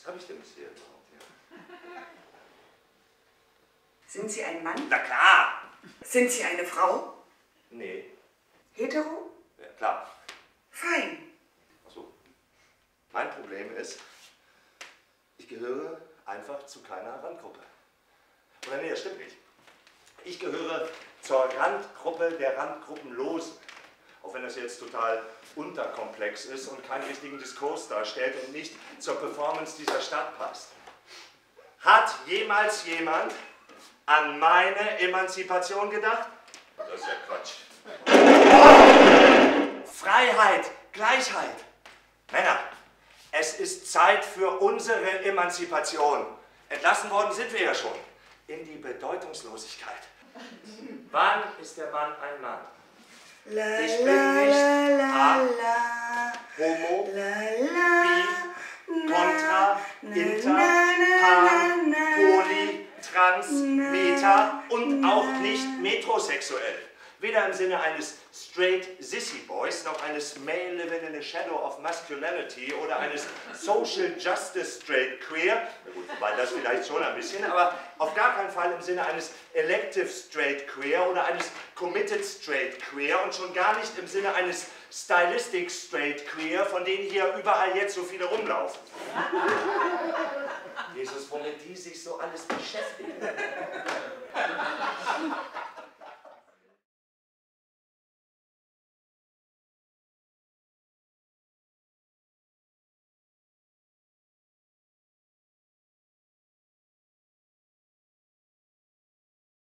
habe ich denn bisher überhaupt? Ja. Sind Sie ein Mann? Na klar! Sind Sie eine Frau? Nee. Hetero? Ja, klar. Fein. Ach so. Mein Problem ist, ich gehöre einfach zu keiner Randgruppe. Oder nee, das stimmt nicht. Ich gehöre zur Randgruppe der Randgruppenlosen. Auch wenn das jetzt total unterkomplex ist und keinen richtigen Diskurs darstellt und nicht zur Performance dieser Stadt passt. Hat jemals jemand an meine Emanzipation gedacht? Das ist ja Quatsch. Freiheit, Gleichheit. Männer, es ist Zeit für unsere Emanzipation. Entlassen worden sind wir ja schon. In die Bedeutungslosigkeit. Wann ist der Mann ein Mann? Ich bin nicht A, Homo, Bi, Contra, Inter, Pan, Poly, Trans, Meta und auch nicht metrosexuell. Weder im Sinne eines straight Sissy Boys, noch eines male living in a shadow of masculinity oder eines social justice straight queer, na gut, wobei das vielleicht schon ein bisschen, aber auf gar keinen Fall im Sinne eines elective straight queer oder eines committed straight queer und schon gar nicht im Sinne eines stylistic straight queer, von denen hier überall jetzt so viele rumlaufen. Jesus, womit die sich so alles beschäftigen.